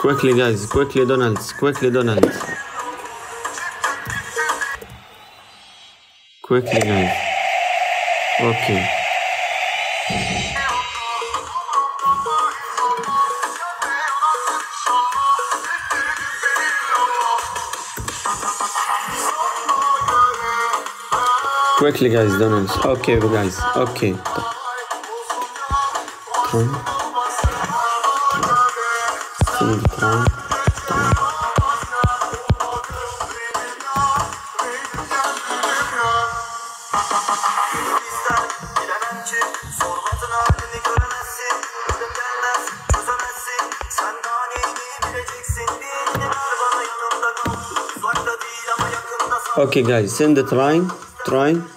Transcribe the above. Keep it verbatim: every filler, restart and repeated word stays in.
Quickly, guys. Quickly, Donalds. Quickly, Donalds. Quickly, guys. Okay. Quickly, guys, Donalds. Okay, guys. Okay. Tron. Tron. Okay, guys, send the train. Train.